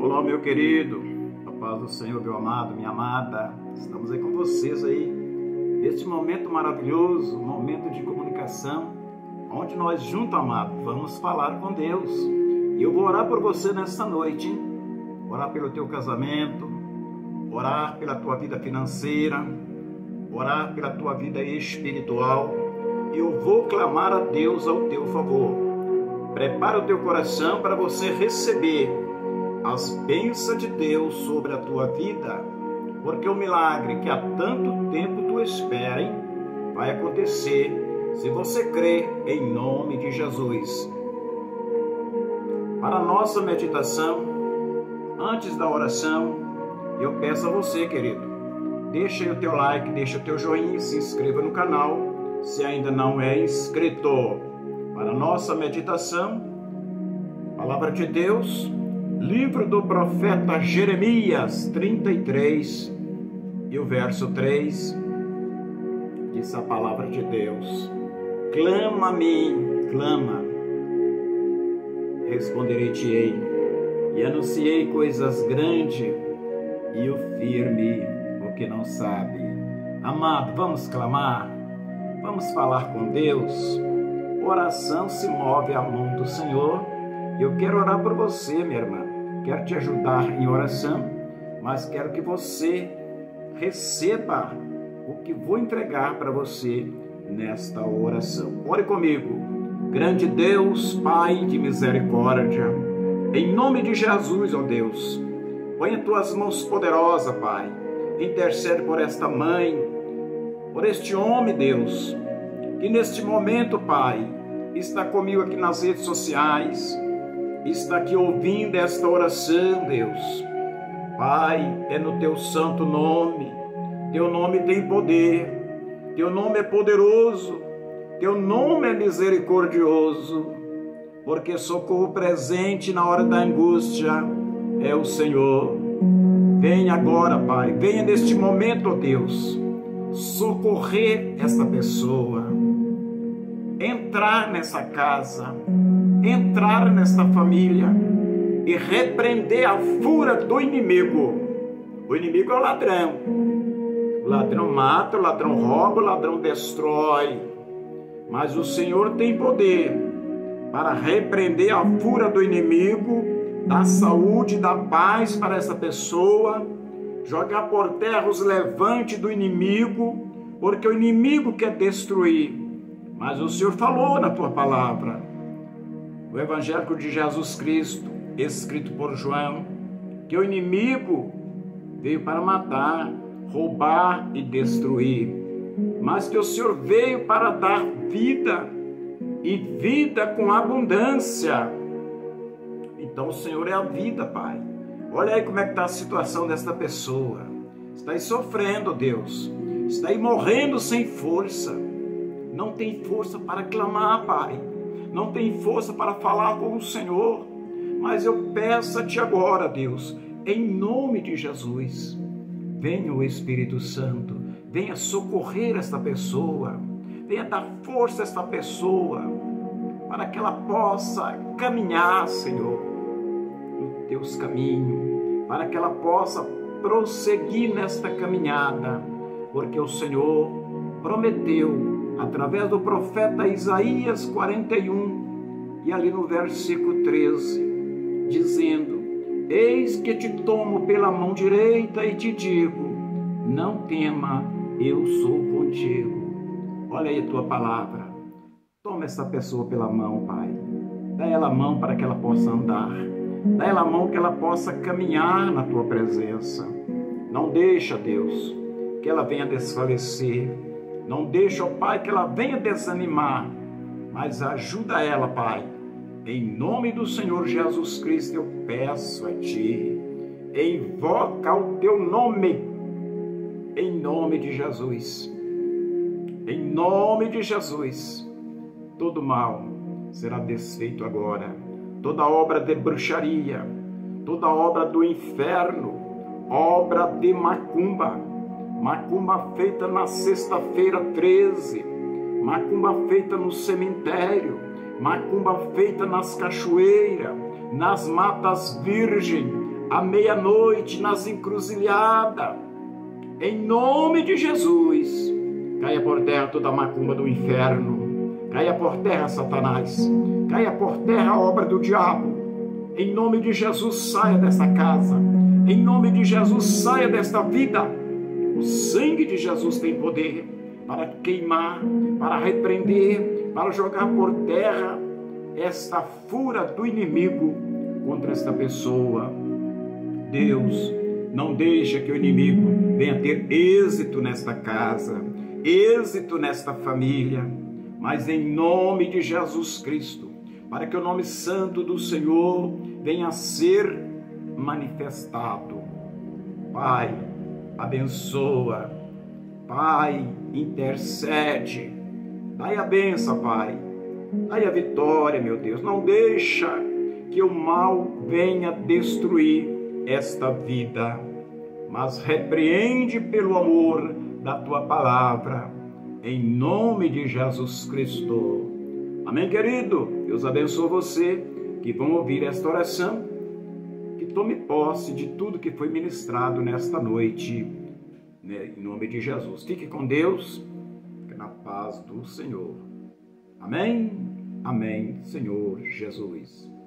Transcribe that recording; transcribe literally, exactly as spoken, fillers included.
Olá, meu querido, a paz do Senhor, meu amado, minha amada. Estamos aí com vocês aí, neste momento maravilhoso, momento de comunicação, onde nós juntos, amado, vamos falar com Deus. E eu vou orar por você nesta noite, hein? Orar pelo teu casamento, orar pela tua vida financeira, orar pela tua vida espiritual. Eu vou clamar a Deus ao teu favor. Prepara o teu coração para você receber as bênçãos de Deus sobre a tua vida, porque o milagre que há tanto tempo tu espera, hein, vai acontecer se você crer em nome de Jesus. Para a nossa meditação, antes da oração, eu peço a você, querido, deixa aí o teu like, deixa o teu joinha, se inscreva no canal, se ainda não é inscrito. Para a nossa meditação, Palavra de Deus, livro do profeta Jeremias trinta e três, e o verso três, diz a palavra de Deus: clama a mim, clama, responderei-te-ei, e anunciei coisas grandes, e o firme, o que não sabe. Amado, vamos clamar, vamos falar com Deus. Oração se move à mão do Senhor. Eu quero orar por você, minha irmã. Quero te ajudar em oração, mas quero que você receba o que vou entregar para você nesta oração. Ore comigo. Grande Deus, Pai de misericórdia, em nome de Jesus, ó Deus, põe as tuas mãos poderosas, Pai. Intercede por esta mãe, por este homem, Deus, que neste momento, Pai, está comigo aqui nas redes sociais, está aqui ouvindo esta oração, Deus. Pai, é no teu santo nome, teu nome tem poder, teu nome é poderoso, teu nome é misericordioso, porque socorro presente na hora da angústia é o Senhor. Venha agora, Pai, venha neste momento, ó Deus, socorrer esta pessoa, entrar nessa casa, entrar nesta família e repreender a fúria do inimigo. O inimigo é o ladrão. O ladrão mata, o ladrão rouba, o ladrão destrói. Mas o Senhor tem poder para repreender a fúria do inimigo, dar saúde, dar paz para essa pessoa, jogar por terra os levantes do inimigo, porque o inimigo quer destruir. Mas o Senhor falou na tua palavra, o Evangelho de Jesus Cristo, escrito por João, que o inimigo veio para matar, roubar e destruir, mas que o Senhor veio para dar vida, e vida com abundância. Então o Senhor é a vida, Pai. Olha aí como é que está a situação desta pessoa. Está aí sofrendo, Deus. Está aí morrendo sem força. Não tem força para clamar, Pai. Não tem força para falar com o Senhor. Mas eu peço a Ti agora, Deus, em nome de Jesus, venha o Espírito Santo, venha socorrer esta pessoa, venha dar força a esta pessoa, para que ela possa caminhar, Senhor, nos Teus caminhos, para que ela possa prosseguir nesta caminhada, porque o Senhor prometeu, através do profeta Isaías quarenta e um, e ali no versículo treze, dizendo: eis que te tomo pela mão direita e te digo, não tema, eu sou contigo. Olha aí a tua palavra. Toma essa pessoa pela mão, Pai. Dá ela a mão para que ela possa andar. Dá ela a mão que ela possa caminhar na tua presença. Não deixa, Deus, que ela venha desfalecer. Não deixa, ó Pai, que ela venha desanimar, mas ajuda ela, Pai. Em nome do Senhor Jesus Cristo eu peço a Ti, invoca o Teu nome, em nome de Jesus. Em nome de Jesus, todo mal será desfeito agora, toda obra de bruxaria, toda obra do inferno, obra de macumba, macumba feita na sexta-feira treze, macumba feita no cemitério, macumba feita nas cachoeiras, nas matas virgens, à meia-noite, nas encruzilhadas. Em nome de Jesus, caia por terra toda a macumba do inferno, caia por terra Satanás, caia por terra a obra do diabo. Em nome de Jesus, saia desta casa. Em nome de Jesus, saia desta vida. O sangue de Jesus tem poder para queimar, para repreender, para jogar por terra esta fúria do inimigo contra esta pessoa. Deus, não deixa que o inimigo venha ter êxito nesta casa, êxito nesta família, mas em nome de Jesus Cristo, para que o nome santo do Senhor venha a ser manifestado. Pai, abençoa. Pai, intercede. Dai a benção, Pai. Dai a vitória, meu Deus. Não deixa que o mal venha destruir esta vida, mas repreende pelo amor da Tua palavra, em nome de Jesus Cristo. Amém, querido? Deus abençoe você que vão ouvir esta oração, que tome posse de tudo que foi ministrado nesta noite, né, em nome de Jesus. Fique com Deus, na paz do Senhor. Amém? Amém, Senhor Jesus.